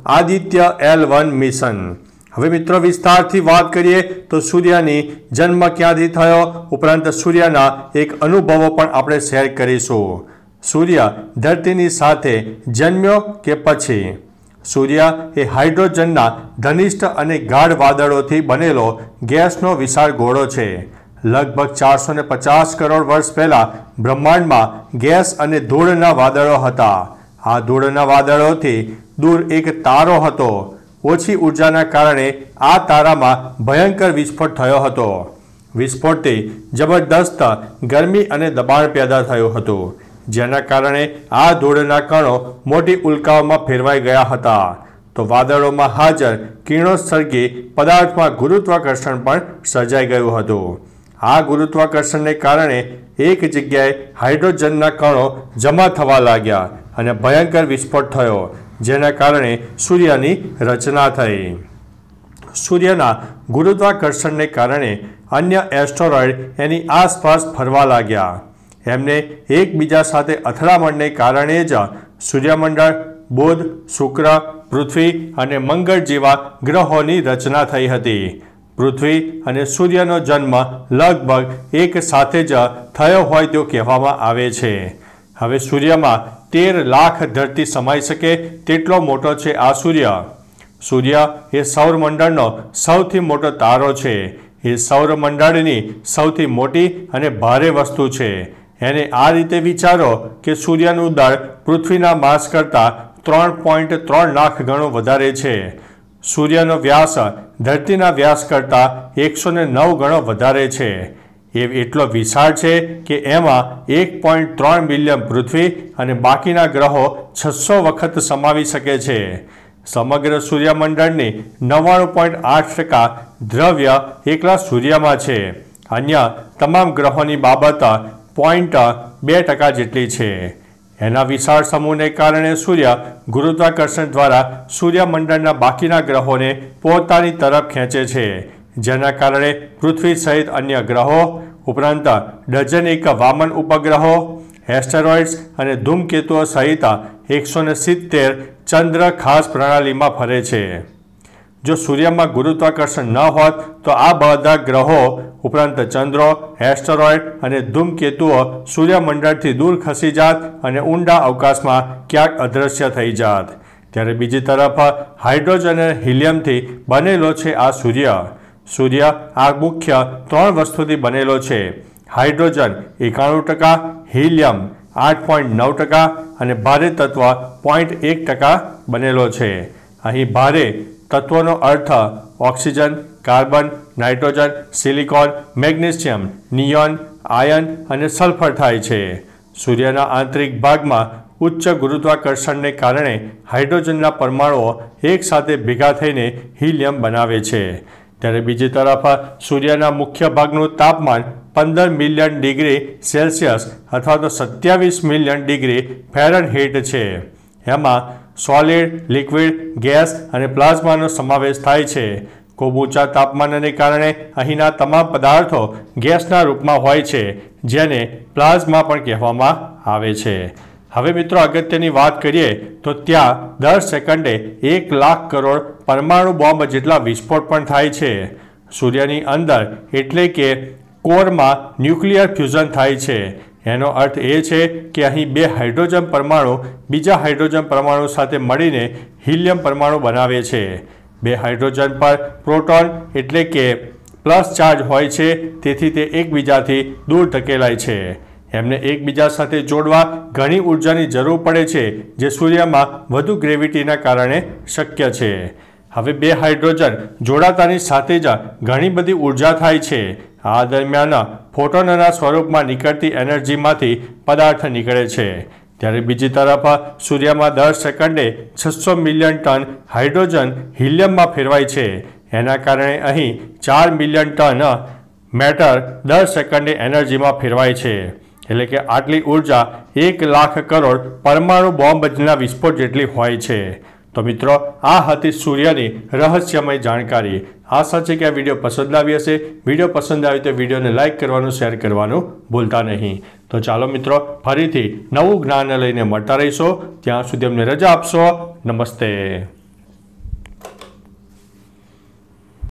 Aditya L1 mission. हवे मित्रों विस्तारथी बात करिए तो सूर्यनी जन्म क्यांथी थयो, उपरांत सूर्यना एक अनुभवो पण आपणे शेर करीशुं। सूर्य धरतीनी साथे जन्म्यो के पछी? सूर्य ए हाइड्रोजनना घनिष्ठ अने गाढ़ वादळोथी बनेलो गैसनो विशाळ गोळो छे। लगभग 450 करोड़ वर्ष पहला ब्रह्मांड में गैस अने धूळना वादळो हता। आ धूळना वादळोथी दूर एक तारो हतो। ओછી ऊर्जाना कारणे आ तारामां भयंकर विस्फोट थयो हतो। विस्फोटथी जबरदस्त गरमी अने दबाण पैदा थयुं हतुं, जेना कारणे आ धूळना कणो मोटी उल्काओमां फेरवाई गया हता। तो वादळोमां हाजर किरणोत्सर्गी पदार्थमां गुरुत्वाकर्षण पण सर्जाई गयुं हतुं। आ गुरुत्वाकर्षण ने कारणे एक जग्याए हाइड्रोजनना कणो जमा थवा लाग्या अने भयंकर विस्फोट थयो, जेना कारणे सूर्यनी रचना थई। सूर्यना गुरुत्वाकर्षण ने कारणे अन्य एस्टेरॉइड एनी आसपास फरवा लाग्या। एमने एकबीजा साथे અથડામણને કારણે જ સૂર્યમંડળ, બુધ, શુક્ર, પૃથ્વી અને મંગળ જેવા ગ્રહોની રચના થઈ હતી। પૃથ્વી અને સૂર્યનો જન્મ લગભગ એક સાથે જ થયો હોય તેવું કહેવામાં આવે છે। હવે સૂર્યમાં 13 લાખ ધરતી સમાઈ શકે તેટલો મોટો છે આ સૂર્ય। સૂર્ય એ સૌરમંડળનો સૌથી મોટો તારો છે। એ સૌરમંડળની સૌથી મોટી અને ભારે વસ્તુ છે। એને આ રીતે વિચારો કે સૂર્યનું દળ પૃથ્વીના માસ કરતાં 3.3 લાખ ગણો વધારે છે। सूर्यनो व्यास धरतीना व्यास करता 109 गणो वधारे छे। ए एटलो विशाळ छे के एमां 1.3 मिलियन पृथ्वी अने बाकीना ग्रहो 600 वखत समावी शके छे। समग्र सूर्यमंडळनी 99.8% द्रव्य एकला सूर्यमां छे। अन्य तमाम ग्रहोनी बाबत 0.2% जेटली छे। एना विशाळ समूहने कारणे सूर्य गुरुत्वाकर्षण द्वारा सूर्यमंडळना बाकीना ग्रहोने पोतानी तरफ खेंचे छे, जेना कारणे पृथ्वी सहित अन्य ग्रहो उपरांत डजनेक वामन उपग्रहो, एस्टेरॉइड्स अने धूमकेतुओ सहित 170 चंद्र खास प्रणालीमां फरे छे। जो सूर्य में गुरुत्वाकर्षण न होत तो आ बधा ग्रहो उपरांत चंद्रो, एस्टेरॉइड अने धूमकेतुओ सूर्यमंडळथी दूर खसी जात अने ऊंडा अवकाश में क्यांक अदृश्य थई जात। त्यारे बीजी तरफ हाइड्रोजन अने हीलियमथी बनेलो छे आ सूर्य। सूर्य आ मुख्य 3 वस्तुथी बनेलो छे। हाइड्रोजन 91%, हीलियम 8.9% अने भारे तत्व 0.1% बनेलो छे। अहीं भारे तत्वों अर्थ oxygen, carbon, nitrogen, silicon, magnesium, neon, iron अने सल्फर थाय छे। सूर्यना आंतरिक भाग में उच्च गुरुत्वाकर्षण ने कारणे हाइड्रोजनना परमाणुओ एक साथे भेगा थईने हीलियम बनावे छे। त्यारे बीजी तरफ सूर्यना मुख्य भागनुं तापमान 15 मिलियन डिग्री सेल्सियस अथवा तो 27 मिलियन डिग्री फेरनहीट छे। एमां सॉलिड, लिक्विड, गैस अने प्लाज्मानो समावेश थाय छे। खूब ऊंचा तापमानने कारणे अहींना तमाम पदार्थो गैसना रूपमां होय छे, जेने प्लाज्मा पण कहेवामां आवे छे। हवे मित्रों अगत्यनी वात करीए तो त्यां दर सेकंडे 1 लाख करोड़ परमाणु बॉम्ब जेटला विस्फोट पण थाय छे। सूर्यनी अंदर एटले के कोरमां न्यूक्लियर फ्यूजन थाय छे। एनो अर्थ ए छे कि अहीं 2 हाइड्रोजन परमाणु बीजा हाइड्रोजन परमाणु साथे मळीने हीलियम परमाणु बनावे छे। 2 हाइड्रोजन पर प्रोटॉन एटले के प्लस चार्ज होय छे, तेथी ते एकबीजाथी दूर धकेलाय छे। एमने एकबीजा साथे जोड़वा घणी ऊर्जानी जरूर पड़े छे, जे सूर्यमां वधु ग्रेविटीना कारणे शक्य छे। हवे 2 हाइड्रोजन जोड़ातानी साथे ज घणी बधी ऊर्जा थाय छे। आ दरमियान फोटोनना स्वरूपमां निकळती एनर्जीमांथी पदार्थ निकळे छे। त्यारे बीजी तरफ सूर्यमां दर सेकंडे 600 मिलियन टन हाइड्रोजन हीलियममां फेरवाय छे। एना कारणे अहीं 4 मिलियन टन मैटर दर सेकंडे एनर्जीमां फेरवाय छे। एटले के आटली ऊर्जा 1 लाख करोड़ परमाणु बॉम्बना विस्फोट जेटली होय छे। तो मित्रों आ हती सूर्यनी रहस्यमय जानकारी। आशा है कि आ विडियो पसंद आई हशे। विडियो पसंद आवे तो विडियो ने लाइक करवानुं, शेर करवानुं भूलता नहीं। तो चलो मित्रों फरीथी नवुं ज्ञान लईने मळता रहीशो। त्यां सुधी अમને रजा आपशो। नमस्ते।